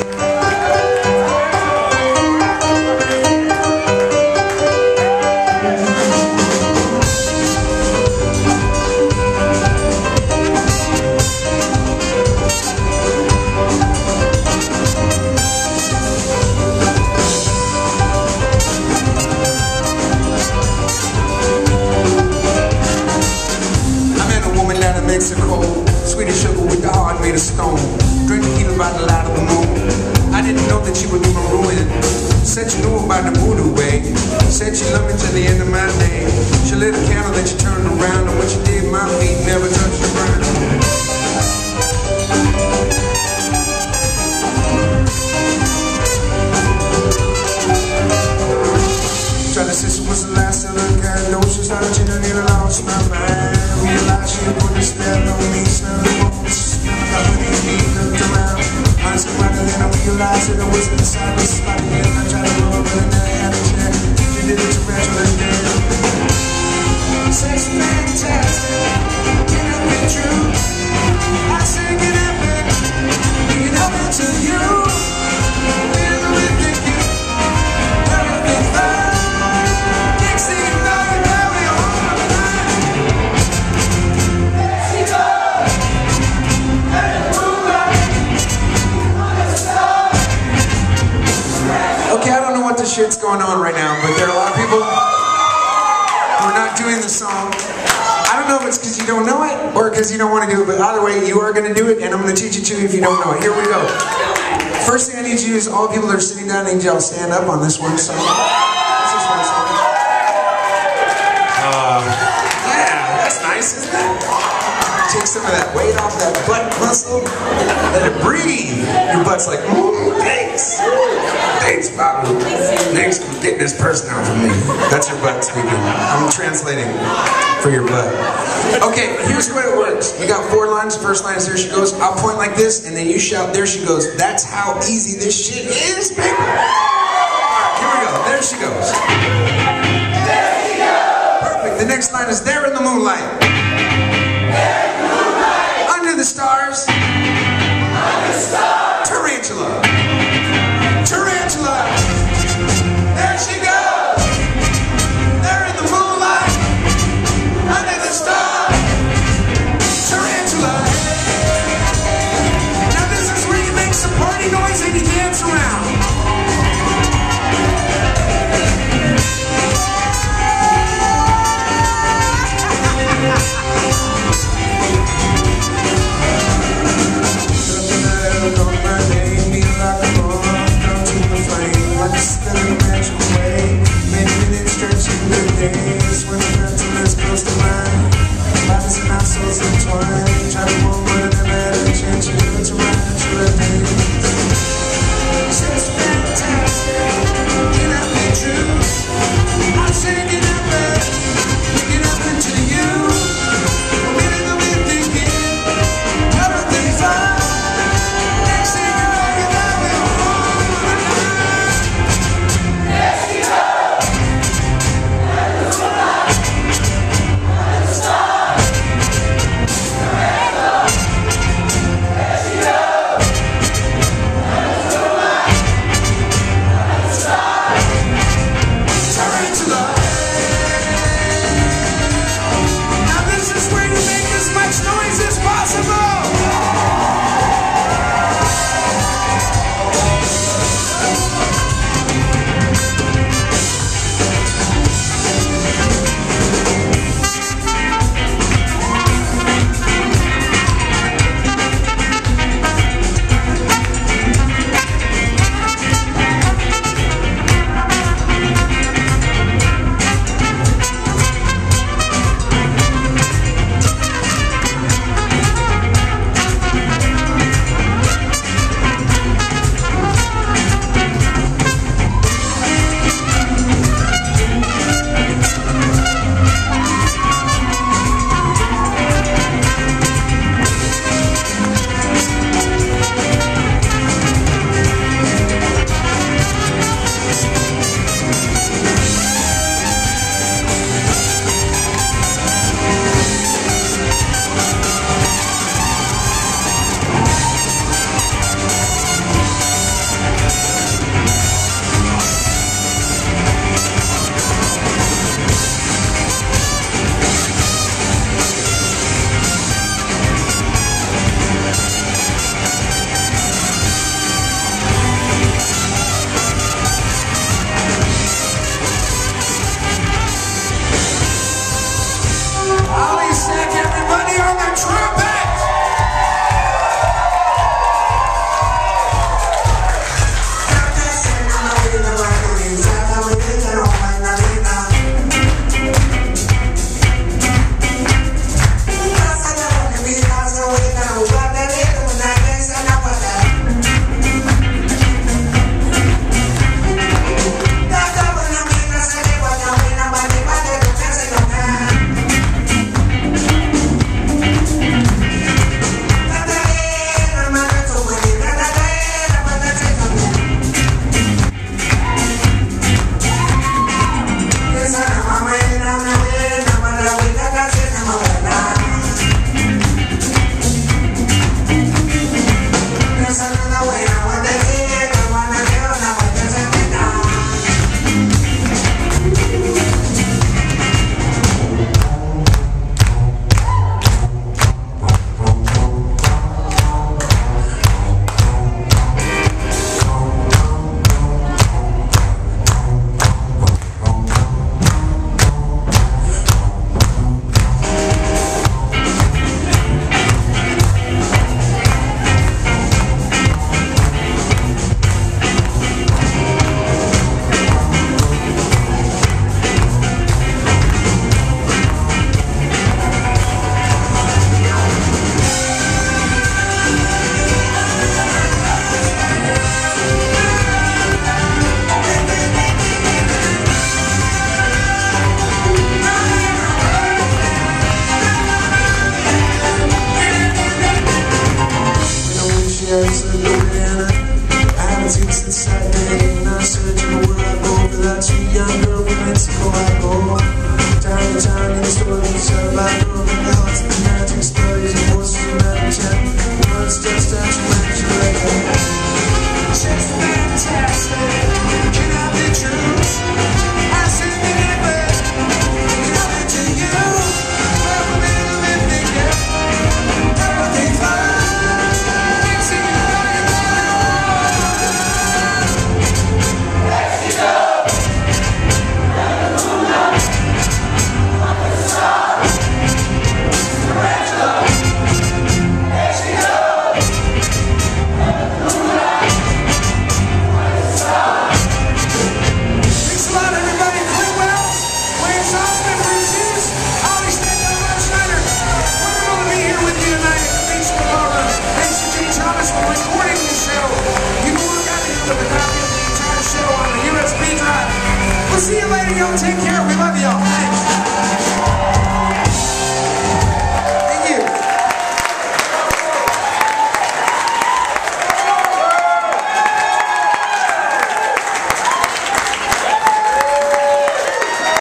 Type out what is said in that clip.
Mexico, sweet as sugar with the heart made of stone. Drink tequila by the light of the moon. I didn't know that she would be my ruin. Said she knew about the voodoo way. Said she loved me till the end of my day. She lit a candle, then she turned around, and when she did, my feet never touched the ground. Tried to say she was the last of her kind. No, she started changing and I lost my mind. Realized she had put a spell on me, smell the bones. I really looked around. I said, rather than I realized that I was inside the spot again. I tried to roll over and I had a chair. She did it to Rachel and Dan. Sex fantastic, can it be true? I said, can it be? Can it happen to you? Feel ridiculous, everything fine. Shit's going on right now, but there are a lot of people who are not doing the song. I don't know if it's because you don't know it or because you don't want to do it, but either way, you are going to do it, and I'm going to teach it to you if you don't know it. Here we go. First thing I need you to do is all people that are sitting down, I need y'all to stand up on this one song. This one song. Yeah, that's nice, isn't it? Take some of that weight off that butt muscle. Let it breathe. Your butt's like, thanks. Thanks, Bobby. Thanks for getting this person out for me. That's your butt speaking. I'm translating for your butt. Okay, here's the way it works. We got 4 lines. The first line is there she goes. I'll point like this, and then you shout, there she goes. That's how easy this shit is, baby. Alright, here we go. There she goes. There she goes. Perfect. The next line is there in the moonlight. There in the moonlight. Under the stars. Under the stars. Tarantula. Tarantula. There she goes. There in the moonlight. Under the stars. Tarantula. Now this is where you make some party noise and you dance around. We'll see you later, y'all. Take care. We love y'all.